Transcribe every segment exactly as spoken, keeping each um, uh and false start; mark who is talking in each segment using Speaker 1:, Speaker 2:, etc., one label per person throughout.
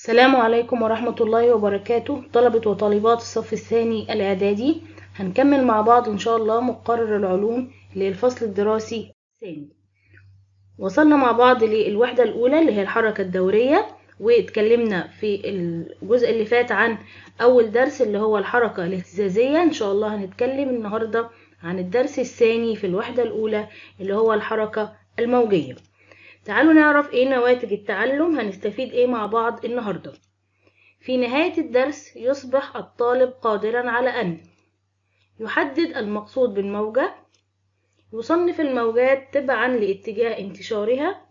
Speaker 1: السلام عليكم ورحمة الله وبركاته، طلبة وطالبات الصف الثاني الإعدادي. هنكمل مع بعض إن شاء الله مقرر العلوم للفصل الدراسي الثاني. وصلنا مع بعض للوحدة الأولى اللي هي الحركة الدورية، واتكلمنا في الجزء اللي فات عن أول درس اللي هو الحركة الاهتزازية. إن شاء الله هنتكلم النهاردة عن الدرس الثاني في الوحدة الأولى اللي هو الحركة الموجية. تعالوا نعرف ايه نواتج التعلم، هنستفيد ايه مع بعض النهاردة. في نهاية الدرس يصبح الطالب قادرا على أن يحدد المقصود بالموجة، يصنف الموجات تبعا لاتجاه انتشارها،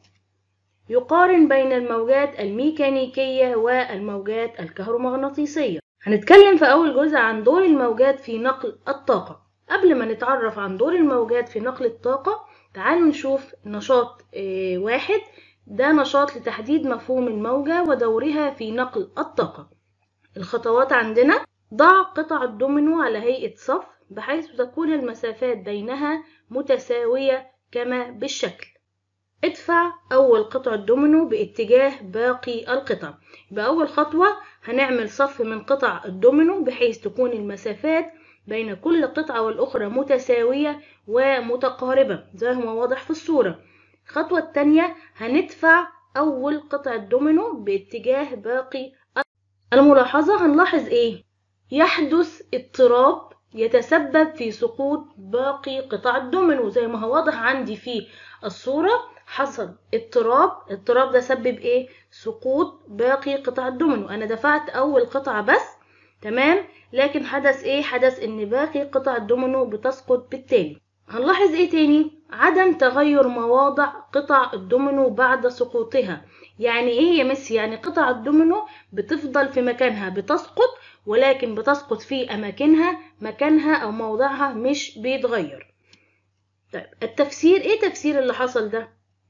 Speaker 1: يقارن بين الموجات الميكانيكية والموجات الكهرومغناطيسية. هنتكلم في أول جزء عن دور الموجات في نقل الطاقة. قبل ما نتعرف عن دور الموجات في نقل الطاقة، تعالوا نشوف نشاط اه واحد. ده نشاط لتحديد مفهوم الموجة ودورها في نقل الطاقة. الخطوات عندنا: ضع قطع الدومينو على هيئة صف بحيث تكون المسافات بينها متساوية كما بالشكل. ادفع أول قطع الدومينو باتجاه باقي القطع. بأول خطوة هنعمل صف من قطع الدومينو بحيث تكون المسافات بين كل قطعة والأخرى متساوية ومتقاربة زي ما واضح في الصورة. الخطوة الثانية هندفع أول قطع الدومينو باتجاه باقي. الملاحظة هنلاحظ ايه؟ يحدث اضطراب يتسبب في سقوط باقي قطع الدومينو زي ما هو واضح عندي في الصورة. حصل اضطراب، اضطراب ده سبب ايه؟ سقوط باقي قطع الدومينو. انا دفعت اول قطعة بس، تمام، لكن حدث ايه؟ حدث ان باقي قطع الدومينو بتسقط بالتالي. هنلاحظ ايه تاني؟ عدم تغير مواضع قطع الدومينو بعد سقوطها. يعني ايه يا مس؟ يعني قطع الدومينو بتفضل في مكانها، بتسقط ولكن بتسقط في اماكنها، مكانها او موضعها مش بيتغير. طيب التفسير، ايه تفسير اللي حصل ده؟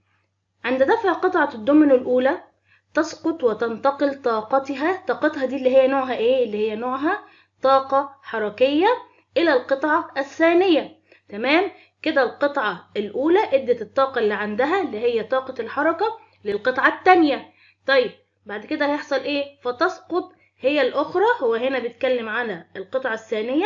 Speaker 1: عند دفع قطعة الدومينو الاولى تسقط وتنتقل طاقتها، طاقتها دي اللي هي نوعها ايه؟ اللي هي نوعها طاقة حركية، الى القطعة الثانية. تمام كده، القطعة الاولى ادت الطاقة اللي عندها اللي هي طاقة الحركة للقطعة الثانية. طيب بعد كده هيحصل ايه؟ فتسقط هي الاخرى، هو هنا بيتكلم على القطعة الثانية،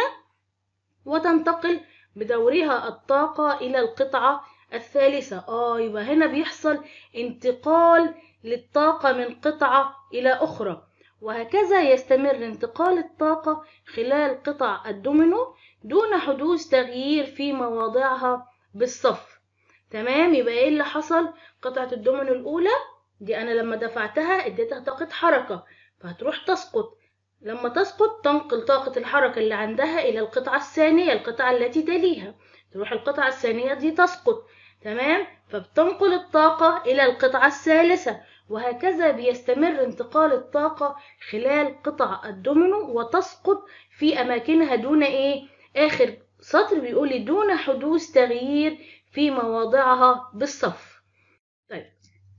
Speaker 1: وتنتقل بدورها الطاقة الى القطعة الثالثة. اه يبقى هنا بيحصل انتقال للطاقة من قطعة الى اخرى، وهكذا يستمر انتقال الطاقة خلال قطع الدومينو دون حدوث تغيير في مواضعها بالصف. تمام، يبقى ايه اللي حصل؟ قطعة الدومينو الاولى دي انا لما دفعتها اديتها طاقة حركة، فهتروح تسقط. لما تسقط تنقل طاقة الحركة اللي عندها الى القطعة الثانية، القطعة التي تليها، تروح القطعة الثانية دي تسقط. تمام، فبتنقل الطاقة الى القطعة الثالثة، وهكذا بيستمر انتقال الطاقة خلال قطع الدومينو وتسقط في اماكنها دون ايه؟ اخر سطر بيقول دون حدوث تغيير في مواضعها بالصف. طيب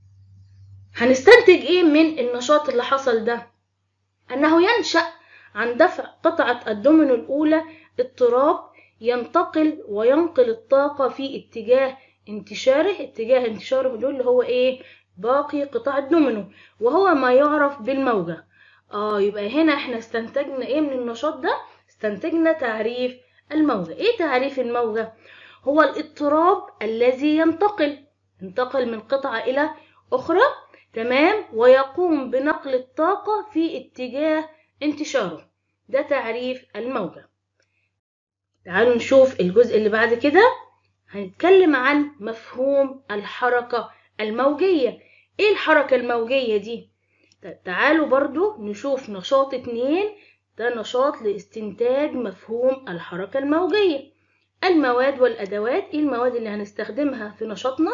Speaker 1: هنستنتج ايه من النشاط اللي حصل ده؟ انه ينشأ عن دفع قطعة الدومينو الاولى اضطراب ينتقل وينقل الطاقة في اتجاه انتشاره. اتجاه انتشاره دول اللي هو ايه؟ باقي قطع الدومينو، وهو ما يعرف بالموجة. اه يبقى هنا احنا استنتجنا ايه من النشاط ده؟ استنتجنا تعريف الموجة. ايه تعريف الموجة؟ هو الاضطراب الذي ينتقل انتقل من قطعة الى اخرى، تمام، ويقوم بنقل الطاقة في اتجاه انتشاره. ده تعريف الموجة. تعالوا نشوف الجزء اللي بعد كده. هنتكلم عن مفهوم الحركة الموجية. ايه الحركة الموجية دي؟ تعالوا برضو نشوف نشاط اتنين. ده نشاط لاستنتاج مفهوم الحركة الموجية. المواد والأدوات. ايه المواد اللي هنستخدمها في نشاطنا؟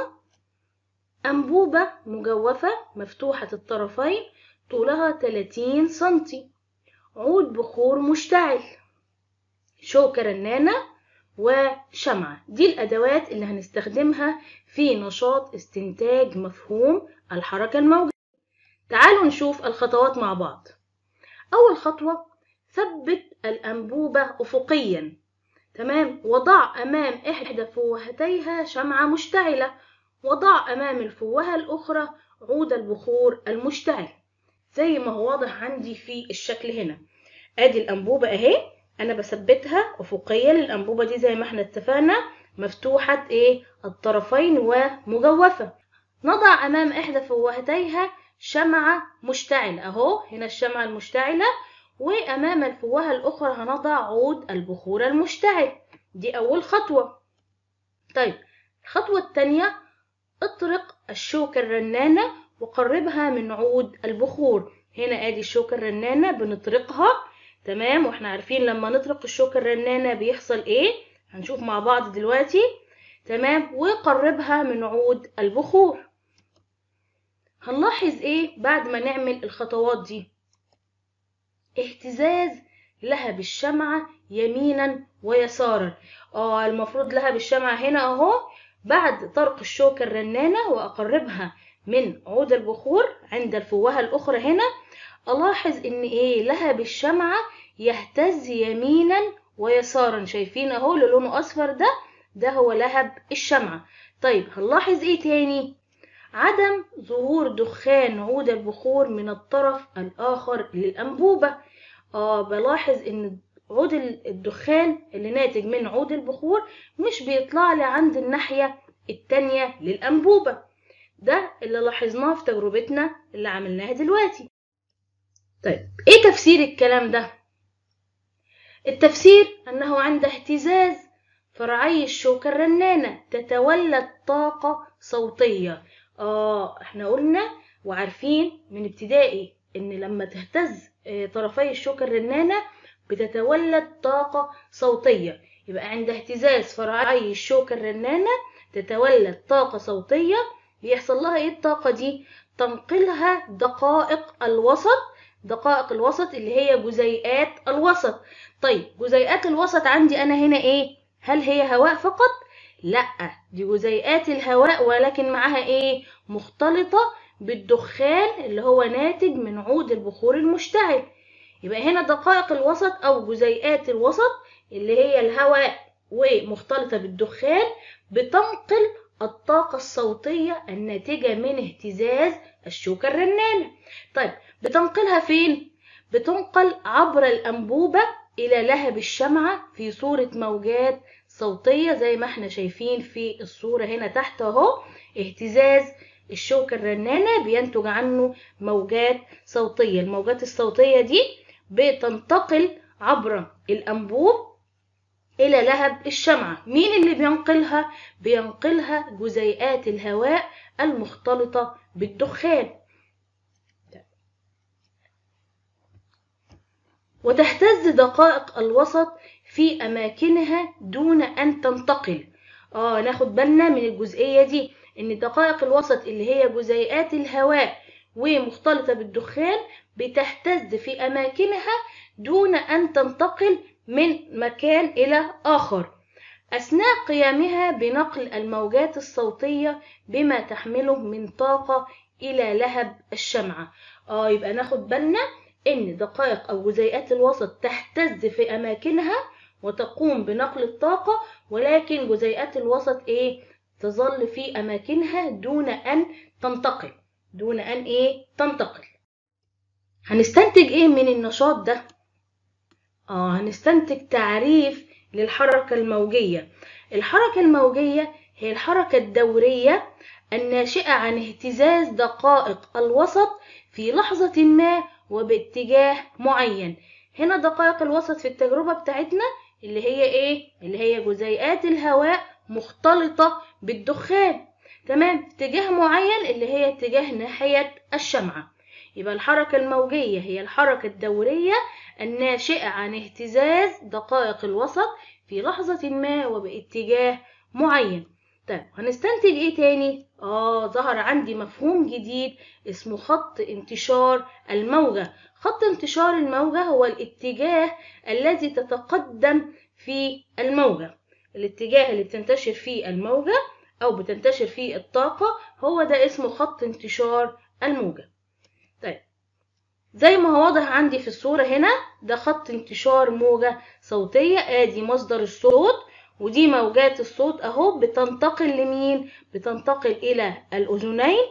Speaker 1: أنبوبة مجوفة مفتوحة الطرفين طولها ثلاثين سنتي، عود بخور مشتعل، شوكة رنانة، وشمعة. دي الأدوات اللي هنستخدمها في نشاط استنتاج مفهوم الحركة الموجية. تعالوا نشوف الخطوات مع بعض. أول خطوة: ثبت الأنبوبة أفقيا، تمام، وضع أمام إحدى فوهتيها شمعة مشتعلة، وضع أمام الفوهة الأخرى عود البخور المشتعل. زي ما هو واضح عندي في الشكل هنا. ادي الانبوبة اهي، انا بثبتها افقية للانبوبة دي زي ما احنا اتفقنا، مفتوحة ايه الطرفين ومجوفة. نضع امام احدى فوهتيها شمعة مشتعلة اهو، هنا الشمعة المشتعلة، وامام الفوهة الاخرى هنضع عود البخور المشتعل. دي اول خطوة. طيب الخطوة الثانية، اطرق الشوكة الرنانة وقربها من عود البخور. هنا ادي الشوكة الرنانة بنطرقها، تمام، واحنا عارفين لما نطرق الشوكة الرنانة بيحصل ايه، هنشوف مع بعض دلوقتي، تمام. وقربها من عود البخور. هنلاحظ ايه بعد ما نعمل الخطوات دي؟ اهتزاز لهب الشمعة يمينا ويسارا. اه المفروض لهب الشمعة هنا اهو، بعد طرق الشوكة الرنانة واقربها من عود البخور عند الفوهة الاخرى هنا، الاحظ ان ايه لهب الشمعة يهتز يمينا ويسارا. شايفين اهو اللي لونه اصفر ده، ده هو لهب الشمعة. طيب هنلاحظ ايه تاني؟ عدم ظهور دخان عود البخور من الطرف الاخر للانبوبة. اه بلاحظ ان عود الدخان اللي ناتج من عود البخور مش بيطلع لي عند الناحية التانية للأنبوبة. ده اللي لاحظناه في تجربتنا اللي عملناها دلوقتي. طيب ايه تفسير الكلام ده؟ التفسير انه عند اهتزاز فرعي الشوكة الرنانة تتولد طاقة صوتية. اه احنا قلنا وعارفين من ابتدائي ان لما تهتز طرفي الشوكة الرنانة بتتولد طاقة صوتية. يبقى عند اهتزاز فرعي الشوكة الرنانة تتولد طاقة صوتية. بيحصل لها ايه الطاقة دي؟ تنقلها دقائق الوسط. دقائق الوسط اللي هي جزيئات الوسط. طيب جزيئات الوسط عندي انا هنا ايه؟ هل هي هواء فقط؟ لا، دي جزيئات الهواء ولكن معاها ايه؟ مختلطة بالدخان اللي هو ناتج من عود البخور المشتعل. يبقى هنا دقائق الوسط او جزيئات الوسط اللي هي الهواء ومختلطة بالدخان بتنقل الطاقة الصوتية الناتجة من اهتزاز الشوكة الرنانة. طيب بتنقلها فين؟ بتنقل عبر الأنبوبة إلى لهب الشمعة في صورة موجات صوتية زي ما احنا شايفين في الصورة هنا تحت اهو. اهتزاز الشوكة الرنانة بينتج عنه موجات صوتية. الموجات الصوتية دي بتنتقل عبر الأنبوب إلى لهب الشمعة. مين اللي بينقلها؟ بينقلها جزيئات الهواء المختلطة بالدخان. وتهتز دقائق الوسط في أماكنها دون أن تنتقل. آه ناخد بالنا من الجزئية دي، إن دقائق الوسط اللي هي جزيئات الهواء ومختلطة بالدخان بتهتز في أماكنها دون أن تنتقل من مكان إلى آخر أثناء قيامها بنقل الموجات الصوتية بما تحمله من طاقة إلى لهب الشمعة. آه يبقى ناخد بالنا إن دقائق أو جزيئات الوسط تهتز في أماكنها وتقوم بنقل الطاقة، ولكن جزيئات الوسط إيه؟ تظل في أماكنها دون أن تنتقل. دون أن إيه؟ تنتقل. هنستنتج إيه من النشاط ده؟ آه هنستنتج تعريف للحركة الموجية. الحركة الموجية هي الحركة الدورية الناشئة عن اهتزاز دقائق الوسط في لحظة ما وباتجاه معين. هنا دقائق الوسط في التجربة بتاعتنا اللي هي ايه؟ اللي هي جزيئات الهواء مختلطة بالدخان، تمام، في اتجاه معين اللي هي اتجاه ناحية الشمعة. يبقى الحركة الموجية هي الحركة الدورية الناشئة عن اهتزاز دقائق الوسط في لحظة ما وباتجاه معين. طيب هنستنتج ايه تاني؟ اه ظهر عندي مفهوم جديد اسمه خط انتشار الموجة. خط انتشار الموجة هو الاتجاه الذي تتقدم في الموجة. الاتجاه اللي بتنتشر فيه الموجة او بتنتشر فيه الطاقة هو ده اسمه خط انتشار الموجة. طيب زي ما هو واضح عندي في الصورة هنا، ده خط انتشار موجة صوتية. ادي مصدر الصوت ودي موجات الصوت اهو بتنتقل لمين؟ بتنتقل الى الاذنين،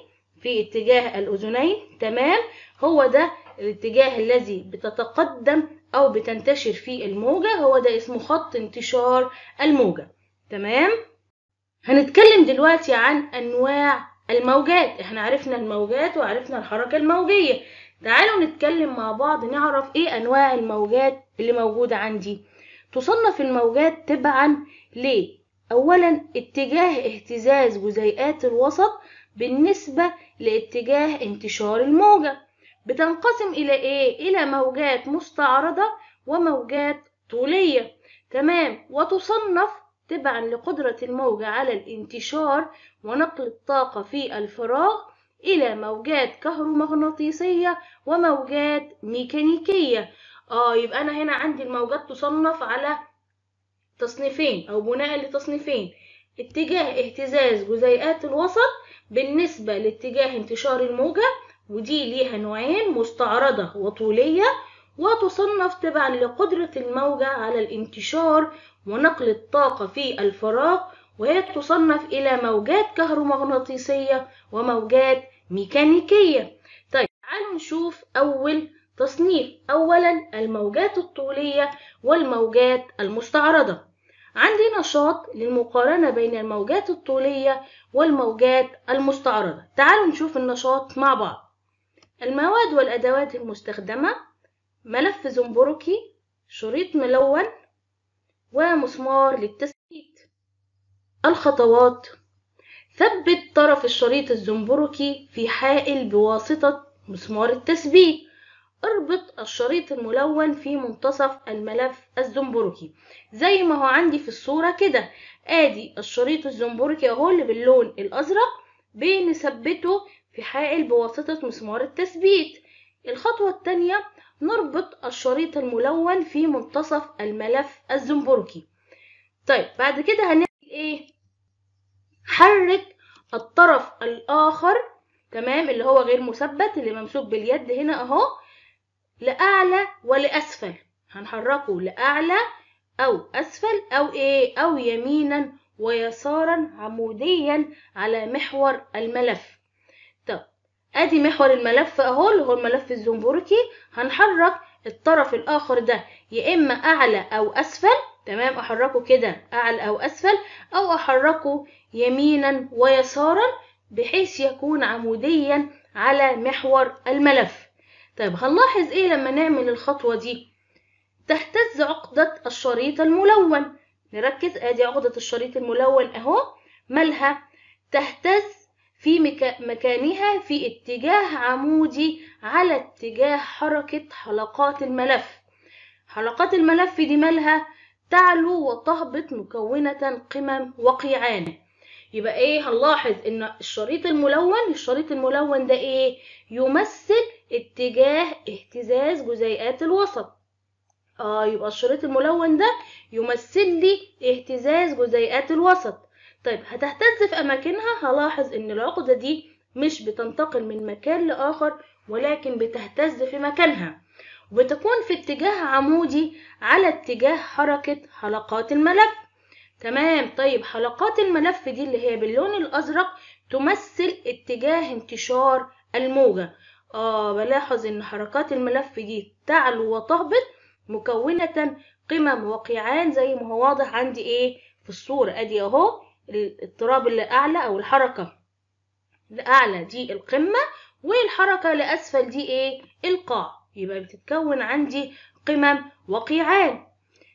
Speaker 1: في اتجاه الأذنين. تمام، هو ده الاتجاه الذي بتتقدم أو بتنتشر فيه الموجة، هو ده اسمه خط انتشار الموجة. تمام، هنتكلم دلوقتي عن أنواع الموجات. احنا عرفنا الموجات وعرفنا الحركة الموجية. تعالوا نتكلم مع بعض نعرف ايه أنواع الموجات اللي موجودة عندي. تصنف الموجات تبعا ليه؟ أولا اتجاه اهتزاز جزيئات الوسط بالنسبة لاتجاه انتشار الموجة. بتنقسم إلى إيه؟ إلى موجات مستعرضة وموجات طولية. تمام، وتصنف تبعا لقدرة الموجة على الانتشار ونقل الطاقة في الفراغ إلى موجات كهرومغناطيسية وموجات ميكانيكية. آه يبقى أنا هنا عندي الموجات تصنف على تصنيفين أو بناء لتصنيفين: اتجاه اهتزاز جزيئات الوسط بالنسبة لاتجاه انتشار الموجة، ودي ليها نوعين: مستعرضة وطولية. وتصنف تبعا لقدرة الموجة على الانتشار ونقل الطاقة في الفراغ، وهي تصنف إلى موجات كهرومغناطيسية وموجات ميكانيكية. طيب تعالوا نشوف أول تصنيف. أولا الموجات الطولية والموجات المستعرضة. عندي نشاط للمقارنة بين الموجات الطولية والموجات المستعرضة. تعالوا نشوف النشاط مع بعض. المواد والأدوات المستخدمة: ملف زنبركي، شريط ملون، ومسمار للتثبيت. الخطوات: ثبت طرف الشريط الزنبركي في حائل بواسطة مسمار التثبيت. اربط الشريط الملون في منتصف الملف الزنبركي زي ما هو عندي في الصورة كده. ادي الشريط الزنبركي اهو اللي باللون الازرق، بنثبته في حائل بواسطة مسمار التثبيت. الخطوة الثانية: نربط الشريط الملون في منتصف الملف الزنبركي. طيب بعد كده هنعمل ايه؟ حرك الطرف الاخر، تمام، اللي هو غير مثبت اللي ممسوك باليد هنا اهو، لأعلى ولأسفل. هنحركه لأعلى أو أسفل أو إيه أو يمينا ويسارا عموديا على محور الملف. طب أدي محور الملف أهو اللي هو الملف الزنبركي. هنحرك الطرف الآخر ده يا إما أعلى أو أسفل. تمام، أحركه كده أعلى أو أسفل، أو أحركه يمينا ويسارا بحيث يكون عموديا على محور الملف. طيب هنلاحظ ايه لما نعمل الخطوة دي؟ تهتز عقدة الشريط الملون. نركز، ادي عقدة الشريط الملون اهو، مالها؟ تهتز في مكا... مكانها في اتجاه عمودي على اتجاه حركة حلقات الملف. حلقات الملف دي مالها؟ تعلو وتهبط مكونة قمم وقيعان. يبقى ايه؟ هنلاحظ ان الشريط الملون الشريط الملون ده ايه؟ يمثل اتجاه اهتزاز جزيئات الوسط. اه يبقى الشريط الملون ده يمثل لي اهتزاز جزيئات الوسط. طيب هتهتز في اماكنها. هلاحظ ان العقدة دي مش بتنتقل من مكان لاخر، ولكن بتهتز في مكانها، وبتكون في اتجاه عمودي على اتجاه حركة حلقات الملف. تمام، طيب حلقات الملف دي اللي هي باللون الازرق تمثل اتجاه انتشار الموجة. اه بلاحظ ان حركات الملف دي تعلو وتهبط مكونة قمم وقيعان زي ما هو واضح عندي ايه في الصورة. ادي اهو الاضطراب اللي اعلى او الحركة الاعلى دي القمة، والحركة لاسفل دي ايه؟ القاع. يبقى بتتكون عندي قمم وقيعان.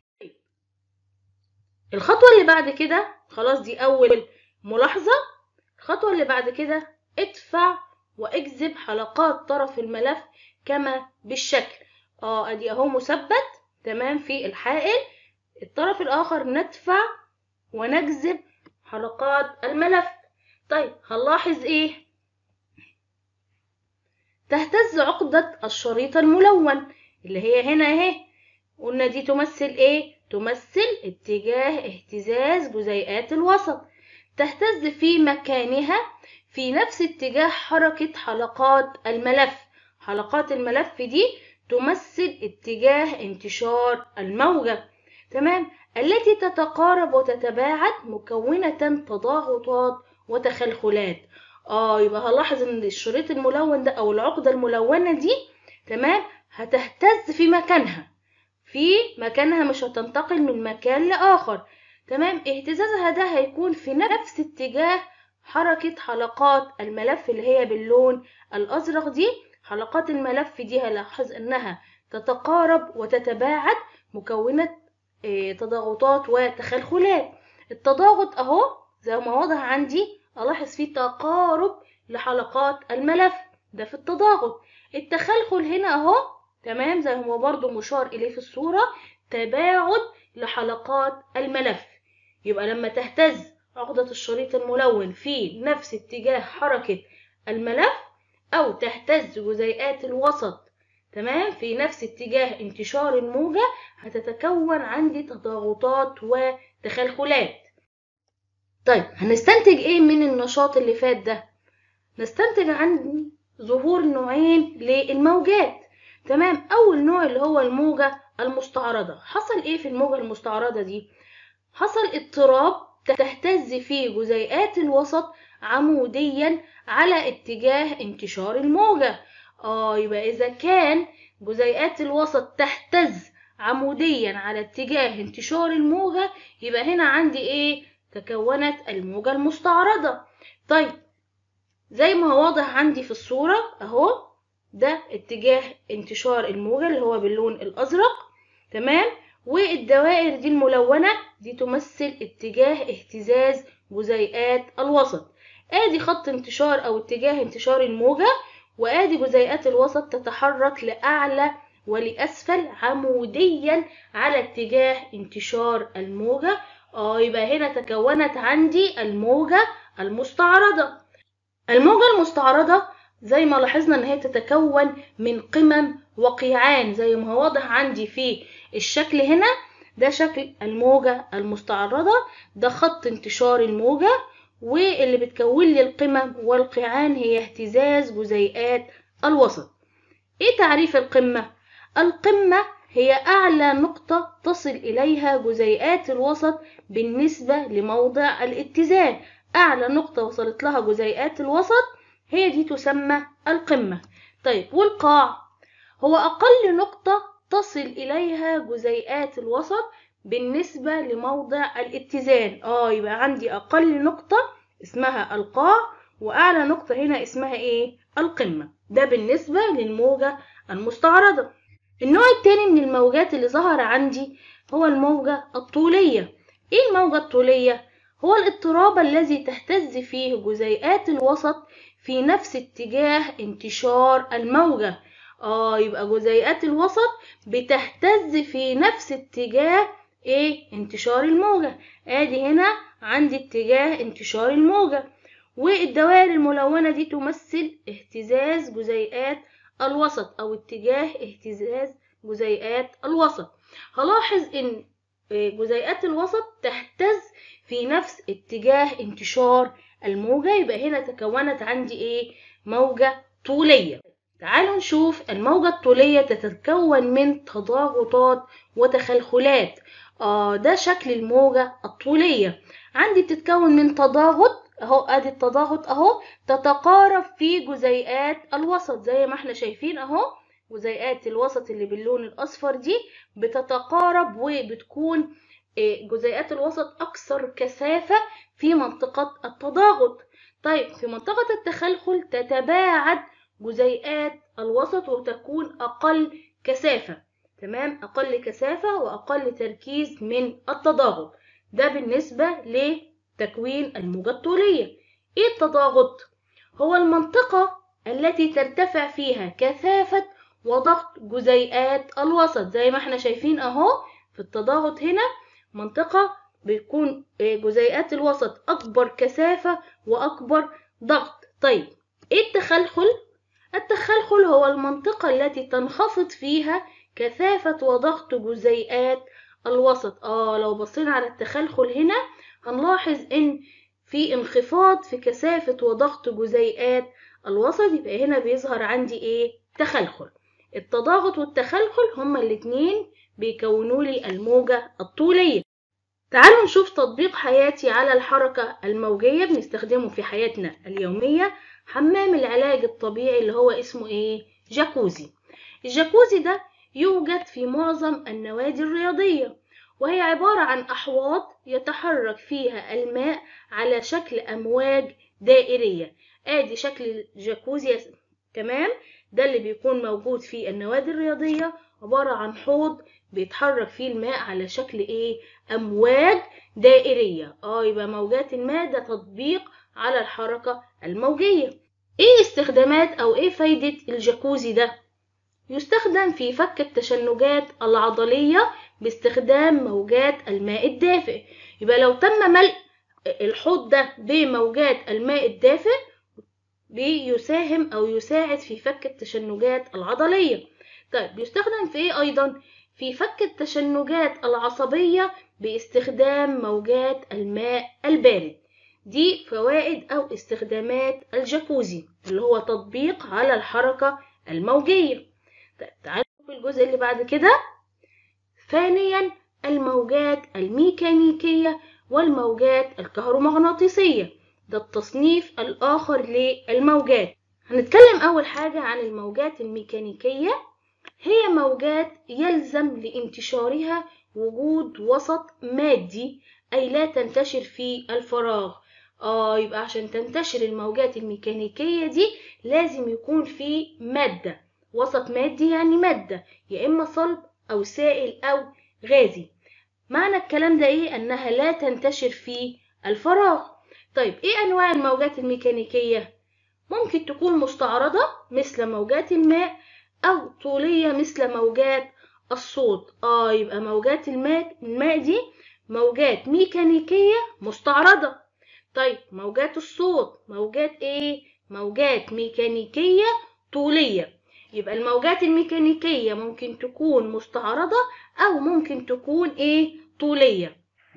Speaker 1: الخطوة اللي بعد كده، خلاص دي أول ملاحظة. الخطوة اللي بعد كده: ادفع واجذب حلقات طرف الملف كما بالشكل. اه ادي اهو مثبت تمام في الحائل. الطرف الآخر ندفع ونجذب حلقات الملف. طيب هنلاحظ ايه؟ تهتز عقدة الشريط الملون اللي هي هنا اهي. قلنا دي تمثل ايه؟ تمثل اتجاه اهتزاز جزيئات الوسط. تهتز في مكانها في نفس اتجاه حركة حلقات الملف. حلقات الملف دي تمثل اتجاه انتشار الموجة، تمام، التي تتقارب وتتباعد مكونة تضاغطات وتخلخلات. اه يبقى هلاحظ ان الشريط الملون ده او العقدة الملونة دي تمام هتهتز في مكانها في مكانها مش هتنتقل من مكان لآخر. تمام، اهتزازها ده هيكون في نفس اتجاه حركة حلقات الملف اللي هي باللون الأزرق دي. حلقات الملف دي هلاحظ انها تتقارب وتتباعد مكونة اه تضاغطات وتخلخلات. التضاغط اهو زي ما واضح عندي الاحظ فيه تقارب لحلقات الملف ده في التضاغط. التخلخل هنا اهو تمام زي ما برضو مشار اليه في الصورة تباعد لحلقات الملف. يبقى لما تهتز عقدة الشريط الملون في نفس اتجاه حركة الملف او تهتز جزيئات الوسط تمام في نفس اتجاه انتشار الموجة هتتكون عندي تضاغطات وتخلخلات. طيب هنستنتج ايه من النشاط اللي فات ده؟ نستنتج عن ظهور نوعين للموجات. تمام، اول نوع اللي هو الموجة المستعرضة. حصل ايه في الموجة المستعرضة دي؟ حصل اضطراب تهتز فيه جزيئات الوسط عموديا على اتجاه انتشار الموجة. اه يبقى اذا كان جزيئات الوسط تهتز عموديا على اتجاه انتشار الموجة يبقى هنا عندي ايه؟ تكونت الموجة المستعرضة. طيب زي ما هو واضح عندي في الصورة اهو ده اتجاه انتشار الموجة اللي هو باللون الازرق تمام، والدوائر دي الملونة دي تمثل اتجاه اهتزاز جزيئات الوسط. ادي خط انتشار او اتجاه انتشار الموجة، وادي جزيئات الوسط تتحرك لأعلى ولأسفل عموديا على اتجاه انتشار الموجة. اه يبقى هنا تكونت عندي الموجة المستعرضة. الموجة المستعرضة زي ما لاحظنا ان هي تتكون من قمم وقيعان زي ما هو واضح عندي في الشكل هنا. ده شكل الموجة المستعرضة، ده خط انتشار الموجة، واللي بتكون لي القمم والقيعان هي اهتزاز جزيئات الوسط. ايه تعريف القمة؟ القمة هي أعلى نقطة تصل إليها جزيئات الوسط بالنسبة لموضع الاتزان. أعلى نقطة وصلت لها جزيئات الوسط هي دي تسمى القمة. طيب والقاع هو أقل نقطة تصل إليها جزيئات الوسط بالنسبة لموضع الاتزان. آه يبقى عندي أقل نقطة اسمها القاع، وأعلى نقطة هنا اسمها إيه؟ القمة. ده بالنسبة للموجة المستعرضة. النوع التاني من الموجات اللي ظهر عندي هو الموجة الطولية. إيه الموجة الطولية؟ هو الاضطراب الذي تهتز فيه جزيئات الوسط في نفس اتجاه انتشار الموجة. آه يبقى جزيئات الوسط بتهتز في نفس اتجاه إيه؟ انتشار الموجة. آدي هنا عندي اتجاه انتشار الموجة، والدوائر الملونة دي تمثل اهتزاز جزيئات الوسط أو اتجاه اهتزاز جزيئات الوسط. هلاحظ إن جزيئات الوسط تهتز في نفس اتجاه انتشار الموجة، يبقى هنا تكونت عندي إيه؟ موجة طولية. تعالوا نشوف الموجة الطولية تتكون من تضاغطات وتخلخلات. آه ده شكل الموجة الطولية. عندي بتتكون من تضاغط اهو، ادي التضاغط اهو، تتقارب في جزيئات الوسط زي ما احنا شايفين اهو. جزيئات الوسط اللي باللون الاصفر دي بتتقارب وبتكون جزيئات الوسط اكثر كثافة في منطقة التضاغط. طيب في منطقة التخلخل تتباعد جزيئات الوسط وتكون اقل كثافة. تمام، اقل كثافة واقل تركيز من التضاغط. ده بالنسبة لتكوين الموجة الطولية. ايه التضاغط؟ هو المنطقة التي ترتفع فيها كثافة وضغط جزيئات الوسط زي ما احنا شايفين اهو. في التضاغط هنا منطقة بيكون جزيئات الوسط اكبر كثافة واكبر ضغط. طيب ايه التخلخل؟ التخلخل هو المنطقة التي تنخفض فيها كثافة وضغط جزيئات الوسط. اه لو بصينا على التخلخل هنا هنلاحظ ان في انخفاض في كثافة وضغط جزيئات الوسط، يبقى هنا بيظهر عندي ايه؟ تخلخل. التضاغط والتخلخل هما الاتنين بيكونوا لي الموجة الطولية. تعالوا نشوف تطبيق حياتي على الحركة الموجية بنستخدمه في حياتنا اليومية. حمام العلاج الطبيعي اللي هو اسمه ايه؟ جاكوزي. الجاكوزي ده يوجد في معظم النوادي الرياضية، وهي عبارة عن أحواض يتحرك فيها الماء على شكل أمواج دائرية. ادي شكل الجاكوزي. تمام، ده اللي بيكون موجود في النوادي الرياضية، عبارة عن حوض بيتحرك فيه الماء على شكل ايه؟ أمواج دائرية. اه يبقى موجات الماء ده تطبيق على الحركة الموجية. ايه استخدامات او ايه فايدة الجاكوزي ده؟ يستخدم في فك التشنجات العضلية باستخدام موجات الماء الدافئ. يبقى لو تم ملء الحوض ده بموجات الماء الدافئ بيساهم او يساعد في فك التشنجات العضلية. طيب بيستخدم في ايه ايضا؟ في فك التشنجات العصبية باستخدام موجات الماء البارد. دي فوائد او استخدامات الجاكوزي اللي هو تطبيق على الحركة الموجية. طيب تعالوا نشوف الجزء اللي بعد كده. ثانيا، الموجات الميكانيكية والموجات الكهرومغناطيسية، ده التصنيف الآخر للموجات. هنتكلم أول حاجة عن الموجات الميكانيكية. هي موجات يلزم لانتشارها وجود وسط مادي، أي لا تنتشر في الفراغ. آه يبقى عشان تنتشر الموجات الميكانيكية دي لازم يكون في مادة، وسط مادي يعني مادة يا إما صلب أو سائل أو غازي. معنى الكلام ده إيه؟ أنها لا تنتشر في الفراغ. طيب إيه أنواع الموجات الميكانيكية؟ ممكن تكون مستعرضة مثل موجات الماء، أو طولية مثل موجات الصوت. آه يبقى موجات الماء الماء دي موجات ميكانيكية مستعرضة. طيب موجات الصوت موجات إيه؟ موجات ميكانيكية طولية. يبقى الموجات الميكانيكية ممكن تكون مستعرضة أو ممكن تكون إيه؟ طولية.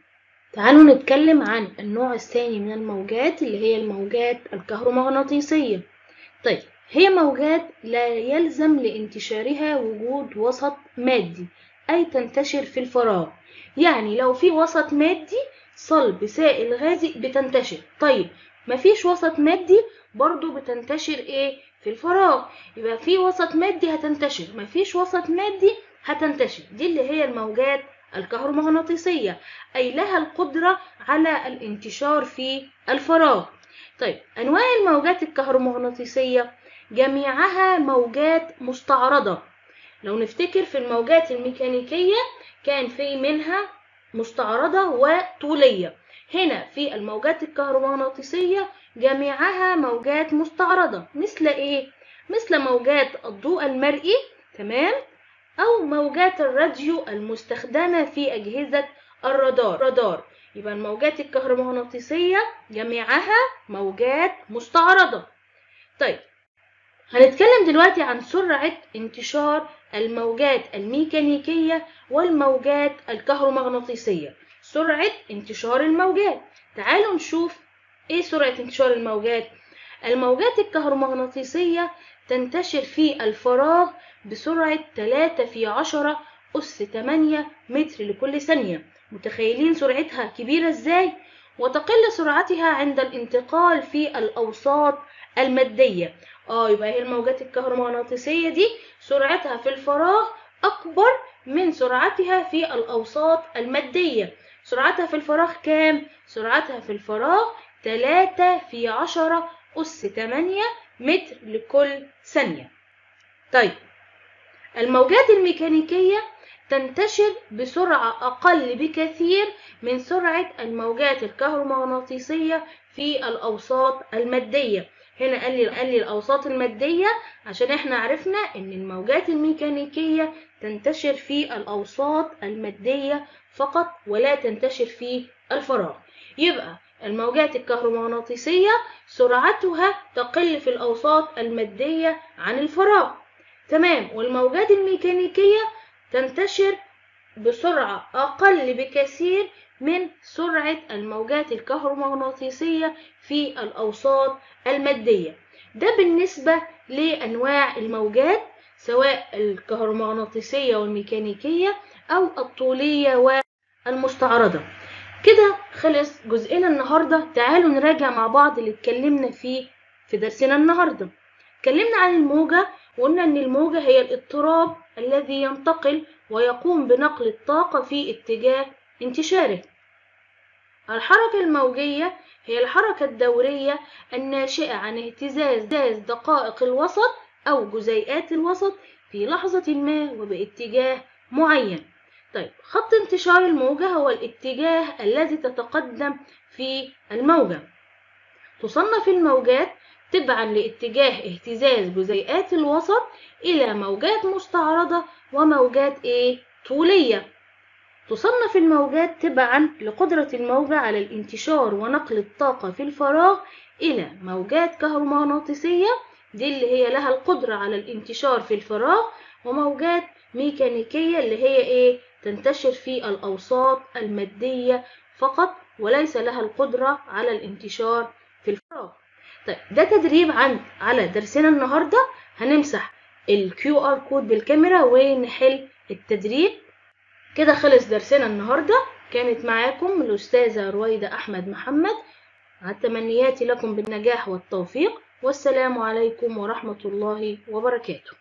Speaker 1: تعالوا نتكلم عن النوع الثاني من الموجات اللي هي الموجات الكهرومغناطيسية. طيب هي موجات لا يلزم لانتشارها وجود وسط مادي، أي تنتشر في الفراغ. يعني لو في وسط مادي صلب سائل غازي بتنتشر. طيب مفيش وسط مادي برضو بتنتشر ايه؟ في الفراغ. يبقى في وسط مادي هتنتشر، مفيش وسط مادي هتنتشر. دي اللي هي الموجات الكهرومغناطيسية، أي لها القدرة على الانتشار في الفراغ. طيب أنواع الموجات الكهرومغناطيسية جميعها موجات مستعرضة. لو نفتكر في الموجات الميكانيكية كان في منها مستعرضة وطولية. هنا في الموجات الكهرومغناطيسية جميعها موجات مستعرضة. مثل ايه؟ مثل موجات الضوء المرئي، تمام، أو موجات الراديو المستخدمة في أجهزة الرادار. رادار. يبقى الموجات الكهرومغناطيسية جميعها موجات مستعرضة. طيب هنتكلم دلوقتي عن سرعة انتشار الموجات الميكانيكية والموجات الكهرومغناطيسية. سرعة انتشار الموجات. تعالوا نشوف ايه سرعة انتشار الموجات. الموجات الكهرومغناطيسية تنتشر في الفراغ بسرعة ثلاثة في عشرة أس ثمانية متر لكل ثانية. متخيلين سرعتها كبيرة ازاي؟ وتقل سرعتها عند الانتقال في الأوساط المادية. اه يبقى هي الموجات الكهرومغناطيسية دي سرعتها في الفراغ أكبر من سرعتها في الأوساط المادية. سرعتها في الفراغ كام؟ سرعتها في الفراغ ثلاثة في عشرة أس ثمانية متر لكل ثانية. طيب الموجات الميكانيكية تنتشر بسرعة أقل بكثير من سرعة الموجات الكهرومغناطيسية في الأوساط المادية. هنا قال لي قال لي الأوساط المادية عشان احنا عرفنا إن الموجات الميكانيكية تنتشر في الأوساط المادية فقط ولا تنتشر في الفراغ. يبقى الموجات الكهرومغناطيسية سرعتها تقل في الأوساط المادية عن الفراغ. تمام. والموجات الميكانيكية تنتشر بسرعة أقل بكثير من سرعة الموجات الكهرومغناطيسية في الأوساط المادية. ده بالنسبة لأنواع الموجات سواء الكهرومغناطيسية والميكانيكية أو الطولية والمستعرضة. كده خلص جزئنا النهاردة. تعالوا نراجع مع بعض اللي اتكلمنا فيه في درسنا النهاردة. اتكلمنا عن الموجة وقلنا ان الموجة هي الاضطراب الذي ينتقل ويقوم بنقل الطاقة في اتجاه انتشاره. الحركة الموجية هي الحركة الدورية الناشئة عن اهتزاز دقائق الوسط أو جزيئات الوسط في لحظة ما وباتجاه معين. طيب، خط انتشار الموجة هو الاتجاه الذي تتقدم في الموجة. تصنف الموجات تبعا لاتجاه اهتزاز جزيئات الوسط إلى موجات مستعرضة وموجات إيه؟ طولية. تصنف الموجات تبعا لقدرة الموجة على الانتشار ونقل الطاقة في الفراغ إلى موجات كهرومغناطيسية، دي اللي هي لها القدرة على الانتشار في الفراغ، وموجات ميكانيكية اللي هي إيه؟ تنتشر في الأوساط المادية فقط وليس لها القدرة على الانتشار في الفراغ. طيب، ده تدريب عن على درسنا النهاردة. هنمسح الكيو ار كود بالكاميرا ونحل التدريب. كده خلص درسنا النهاردة. كانت معاكم الأستاذة رويدة أحمد محمد، مع تمنياتي لكم بالنجاح والتوفيق، والسلام عليكم ورحمة الله وبركاته.